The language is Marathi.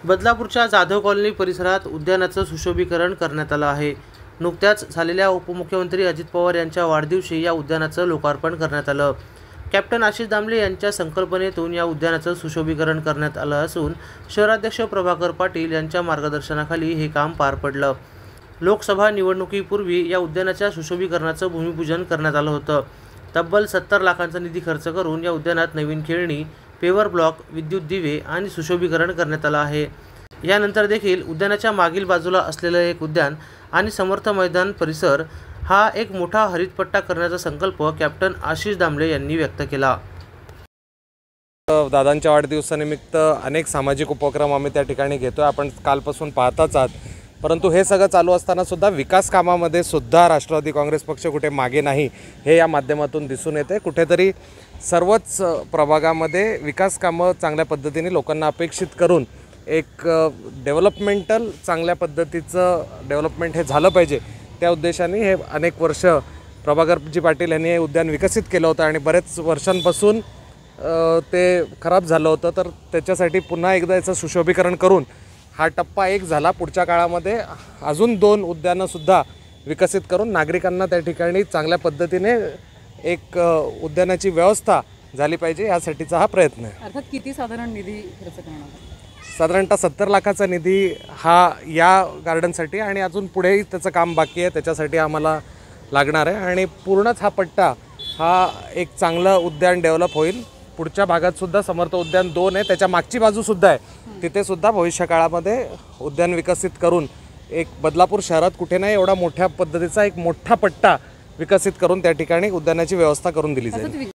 बदलापूरच्या जाधव कॉलनी परिसरात उद्यानाचं सुशोभीकरण करण्यात आलं आहे। नुकत्याच झालेल्या उपमुख्यमंत्री अजित पवार यांच्या वाढदिवशी या उद्यानाचं लोकार्पण करण्यात आलं। कॅप्टन आशिष दामले यांच्या संकल्पनेतून या उद्यानाचं सुशोभीकरण करण्यात आलं असून शहराध्यक्ष प्रभाकर पाटील यांच्या मार्गदर्शनाखाली हे काम पार पडलं। लोकसभा निवडणुकीपूर्वी या उद्यानाच्या सुशोभीकरणाचं भूमिपूजन करण्यात आलं होतं। तब्बल 70 लाखांचा निधी खर्च करून या उद्यानात नवीन खेळणी, पेवर ब्लॉक, विद्युत दिवे आणि सुशोभीकरण करण्यात आलं आहे। यानंतर देखील उद्यानाच्या मागील बाजूला असलेलं एक उद्यान आणि समर्थ मैदान परिसर हा एक मोठा हरितपट्टा करण्याचा संकल्प कॅप्टन आशिष दामले यांनी व्यक्त केला। दादांच्या वाढदिवसानिमित्त अनेक सामाजिक उपक्रम आम्ही त्या ठिकाणी घेतोय, आपण कालपासून पाहताच आहात। परंतु हे सगळं चालू असताना सुद्धा विकास कामामध्ये सुद्धा राष्ट्रवादी काँग्रेस पक्ष कुठे मागे नाही हे या माध्यमातून दिसून येते। कुठेतरी सर्वच प्रभागामध्ये विकास कामं चांगल्या पद्धतीने लोकांना अपेक्षित करून एक डेव्हलपमेंटल चांगल्या पद्धतीचं डेव्हलपमेंट हे झालं पाहिजे, त्या उद्देशाने हे अनेक वर्ष प्रभाकरजी पाटील यांनी हे उद्यान विकसित केलं होतं आणि बरेच वर्षांपासून ते खराब झालं होतं। तर त्याच्यासाठी पुन्हा एकदा याचं सुशोभीकरण करून हा टप्पा एक झाला। पुढच्या काळामध्ये अजून 2 उद्यानंसुद्धा विकसित करून नागरिकांना त्या ठिकाणी चांगल्या पद्धतीने एक उद्यानाची व्यवस्था झाली पाहिजे, यासाठीचा हा प्रयत्न आहे। अर्थात किती साधारण निधी खर्च करणार? साधारणतः 70 लाखाचा निधी हा या गार्डनसाठी आणि अजून पुढेही त्याचं काम बाकी आहे, त्याच्यासाठी आम्हाला लागणार आहे। आणि पूर्णच हा पट्टा हा एक चांगलं उद्यान डेव्हलप होईल। पुढच्या भागातसुद्धा समर्थ उद्यान 2 आहे, त्याच्या मागची बाजूसुद्धा आहे, तिथेसुद्धा भविष्य काळामध्ये उद्यान विकसित करून एक बदलापूर शहरात कुठे नाही एवढा मोठ्या पद्धतीचा एक मोठा पट्टा विकसित करून त्या ठिकाणी उद्यानाची व्यवस्था करून दिली जाईल।